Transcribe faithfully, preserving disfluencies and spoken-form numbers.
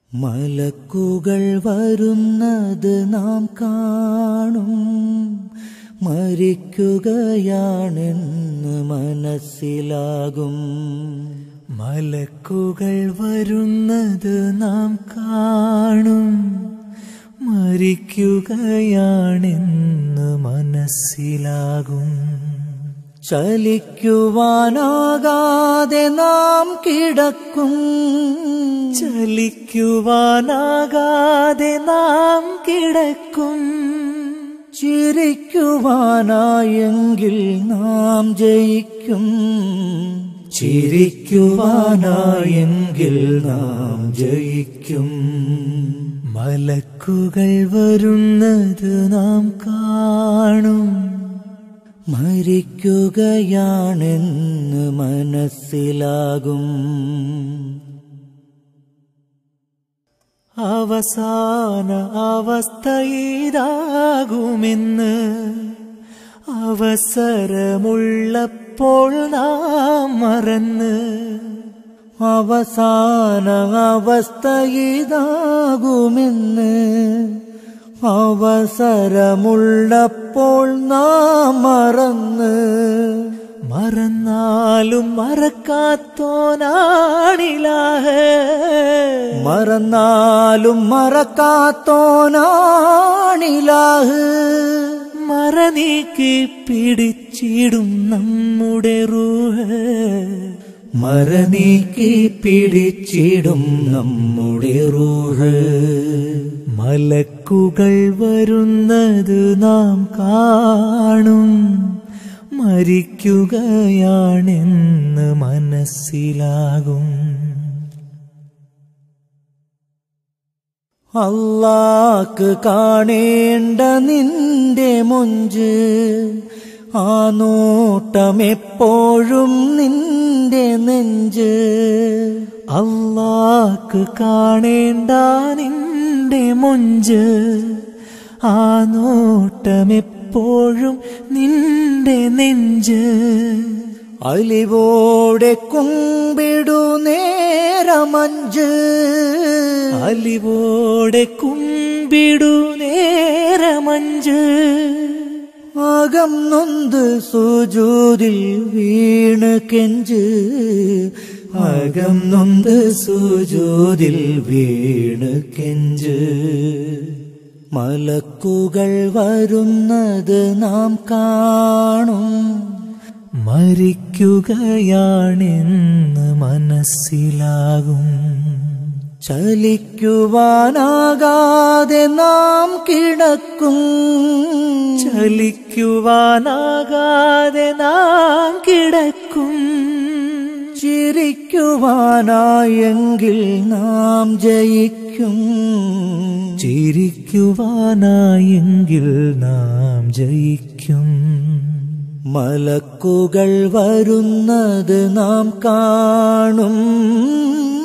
മലക്കുകൾ വരുന്നത് നാം കാണും, മരിക്കുകയാണെന്ന് മനസ്സിലാകും. മലക്കുകൾ വരുന്നത് നാം കാണും, മരിക്കുകയാണെന്ന് മനസ്സിലാകും. ചലിക്കുവാനാകാതെ നാം കിടക്കും, ചലിക്കുവാനാകാതെ നാം കിടക്കും. ചിരിക്കുവാനായെങ്കിൽ നാം ജയിക്കും, ചിരിക്കുവാനായെങ്കിൽ നാം ജയിക്കും. മലക്കുകൾ വരുന്നത് നാം കാണും, മരിക്കുകയാണെന്ന് മനസ്സിലാകും. അവസാന അവസ്ഥ ഇതാകുമെന്ന് അവസരമുള്ളപ്പോൾ നാം മറന്ന്. അവസാന അവസ്ഥ ഇതാകുമെന്ന് അവസരമുള്ളപ്പോൾ നാം മറന്ന്. മറന്നാലും മറക്കാത്തോനാണിലാഹ്, മറന്നാലും മറക്കാത്തോനാണിലാഹ്. മറനീക്കി പിടിച്ചിടും നമ്മുടെ റൂഹ്, മറനീക്കി പിടിച്ചിടും നമ്മുടെ റൂഹ്. മലക്കുകൾ വരുന്നത് നാം കാണും, മരിക്കുകയാണെന്ന് മനസ്സിലാകും. അല്ലാഹ്ക്ക് കാണേണ്ട നിന്റെ മൊഞ്ച്, ആ നോട്ടമെപ്പോഴും നിന്റെ നെഞ്ച്. അല്ലാഹ്ക്ക് കാണേണ്ട നിന്റെ മൊഞ്ച്, ആ നോട്ടമെപ്പോഴും നിന്റെ നെഞ്ച്. അലിവോടെ കുമ്പിടു നേരമഞ്ച്, അലിവോടെ കുമ്പിടു നേരമഞ്ച്. അകം നൊന്ത് സുജൂദിൽ വീണ് കെഞ്ച്, അകം നൊന്ത് സുജൂദിൽ വീണ് കെഞ്ച്. മലക്കുകൾ വരുന്നത് നാം കാണും, മരിക്കുകയാണെന്ന് മനസ്സിലാകും. ചലിക്കുവാനാകാതെ നാം കിടക്കും, ചലിക്കുവാനാകാതെ നാം കിടക്കും. ചിരിക്കുവാനായെങ്കിൽ നാം ജയിക്കും, ചിരിക്കുവാനായെങ്കിൽ നാം ജയിക്കും. മലക്കുകൾ വരുന്നത് നാം കാണും,